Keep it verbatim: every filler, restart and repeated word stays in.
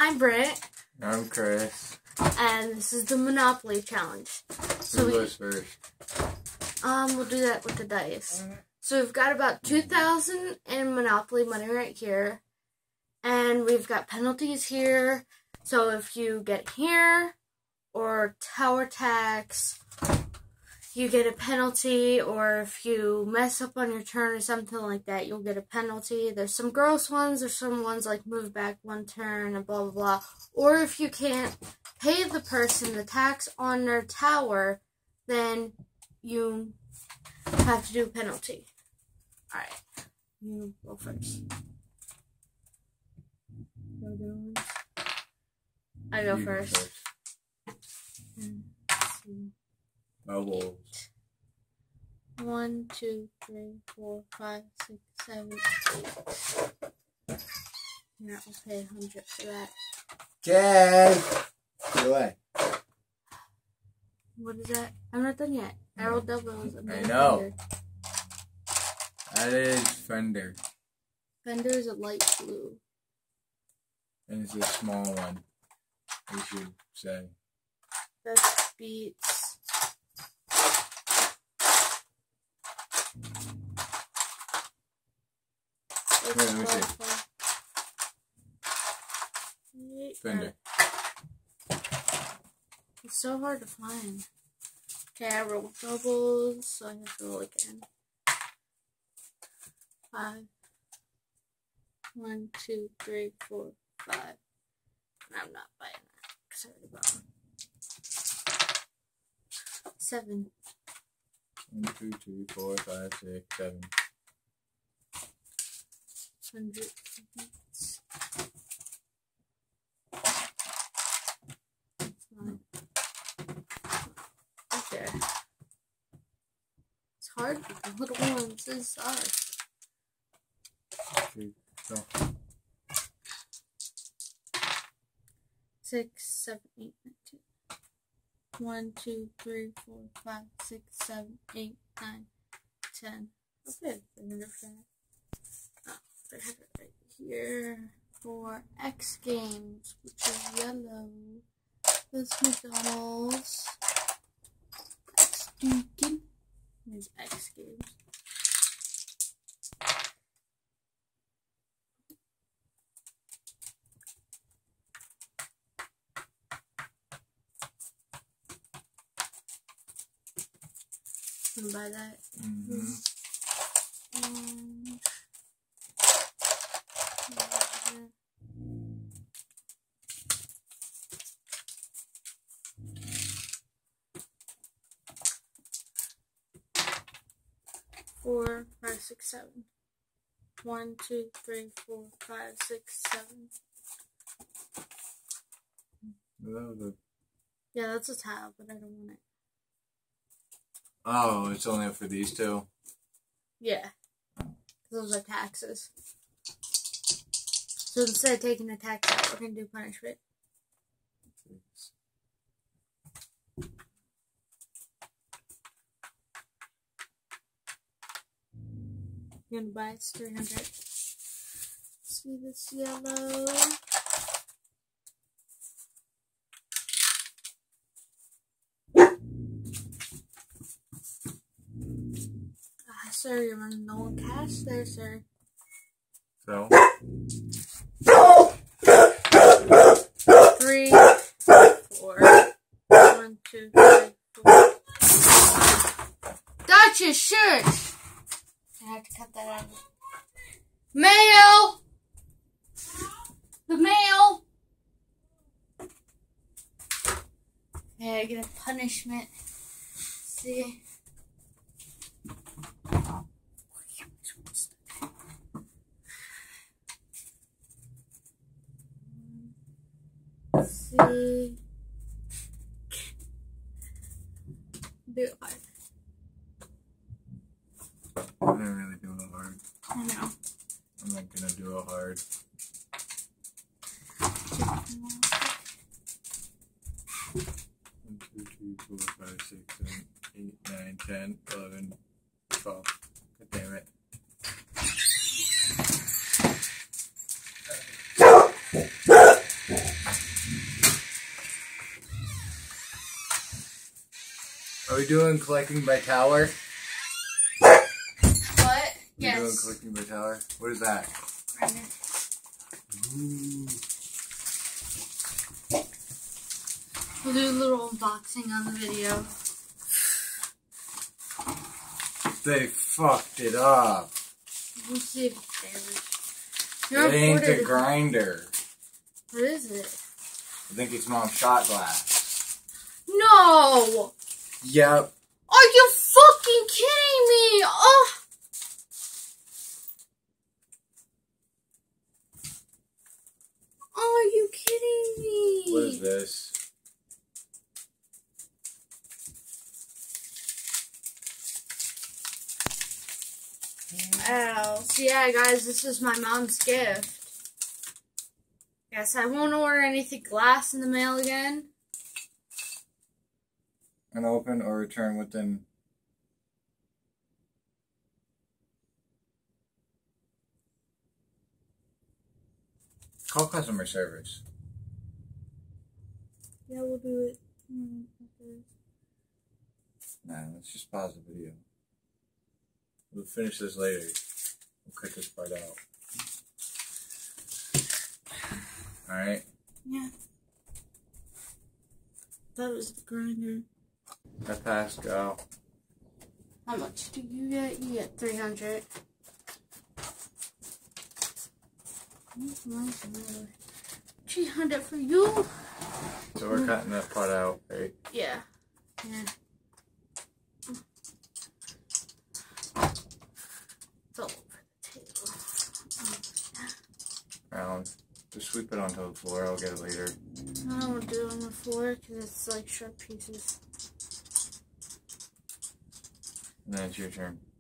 I'm Brent. I'm Chris. And this is the Monopoly Challenge. So Who we, goes first? um, we'll do that with the dice. So we've got about two thousand in Monopoly money right here. And we've got penalties here. So if you get here, or tower tax, you get a penalty, or if you mess up on your turn or something like that, you'll get a penalty. There's some gross ones, there's some ones like move back one turn and blah, blah, blah. Or if you can't pay the person the tax on their tower, then you have to do a penalty. Alright, you go first. I go You first. first. Bubbles. One, two, three, four, five, six, seven, eight. Yeah, I'll pay a hundred for that. Okay. Go away. What is that? I'm not done yet. I rolled doubles. I know. That is Fender. Fender is a light blue. And it's a small one, we should say. That beats. Wait, let me see. Fender. It's so hard to find. Okay, I rolled doubles, so I have to roll again. Five. One, two, three, four, five. I'm not buying that because I already bought one. Seven. One, two, three, four, five, six, seven. Hundred. Okay. It's hard with the little ones. This is hard. Three, go. Six, seven, eight, nine, ten. One, two, three, four, five, six, seven, eight, nine, ten. Okay, three hundred for that. Oh, three hundred right here for X Games, which is yellow. That's McDonald's. X Deacon. There's X Games. Can buy that. Mm-hmm. And four, five, six, seven. One, two, three, four, five, six, seven. That was a... Yeah, that's a tile, but I don't want it. Oh, it's only for these two? Yeah. Those are taxes. So instead of taking the tax out, we're going to do punishment. You're going to buy it's three hundred. See this yellow? Ah, sir, you're running low on cash there, sir. So? Three, four, one, two, three, four. Gotcha, sure. I have to cut that out. Mail! The mail! Okay, I get a punishment. See? See? Do it hard. I didn't really do it hard. I know. I'm not gonna do it hard. One, two, three, four, five, six, seven, eight, nine, ten, eleven, twelve. God damn it. we doing collecting by tower? What? We Yes. doing collecting by tower? What is that? Ooh. We'll do a little unboxing on the video. They fucked it up. We'll see if it's damaged. It ain't the grinder. What is it? I think it's mom's shot glass. No! Yep. Are you fucking kidding me? Oh! Are you kidding me? What is this? Oh, so yeah, guys, this is my mom's gift. Yes, I won't order anything glass in the mail again. Unopened or return within. Call customer service. Yeah, we'll do it. Nah, let's just pause the video. We'll finish this later. We'll cut this part out. Alright? Yeah. That was the grinder. I passed go. How much do you get? You get three hundred. three hundred for you? So we're cutting that part out, right? Yeah. Yeah. It's all over the table. Round. Just sweep it onto the floor. I'll get it later. I don't want to do it on the floor because it's like sharp pieces. And then it's your turn.